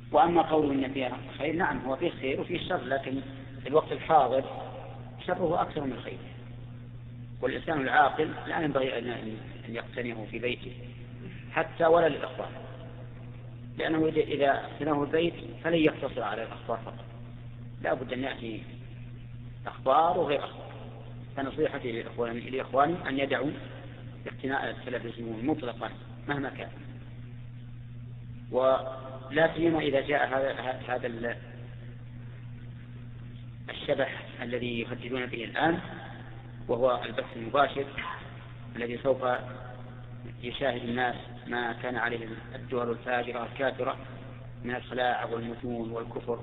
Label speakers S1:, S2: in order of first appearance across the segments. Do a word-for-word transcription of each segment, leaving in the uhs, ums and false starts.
S1: وأما قوله إن فيها خير، نعم هو فيه خير وفيه شر، لكن في الوقت الحاضر شره أكثر من الخير. والإنسان العاقل لا ينبغي أن يقتنيه في بيته حتى ولا للأخبار، لأنه إذا اقتناه البيت فلن يقتصر على الأخبار فقط، لا بد أن يأتي أخبار وغير أخبار. فنصيحتي لإخواني أن يدعوا اقتناء التلفزيون مطلقا مهما كان، ولا سيما إذا جاء هذا هذا الشبح الذي يهددون به الآن، وهو البث المباشر الذي سوف يشاهد الناس ما كان عليه الدول الفاجرة الكافرة من الخلاع والمتون والكفر،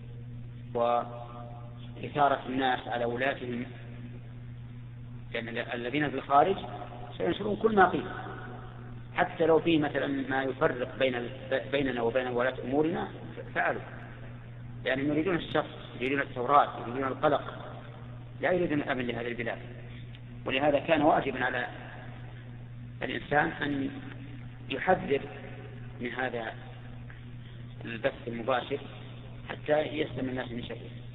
S1: وإثارة الناس على ولاتهم، لأن الذين في الخارج سينشرون كل ما فيه، حتى لو فيه مثلا ما يفرق بين بيننا وبين ولاة أمورنا فعلوا، لأنهم يريدون الشر، يريدون الثورات، يريدون القلق، لا يريدون الأمن لهذه البلاد. ولهذا كان واجبا على الإنسان أن يحذر من هذا البث المباشر حتى يسلم الناس من شره.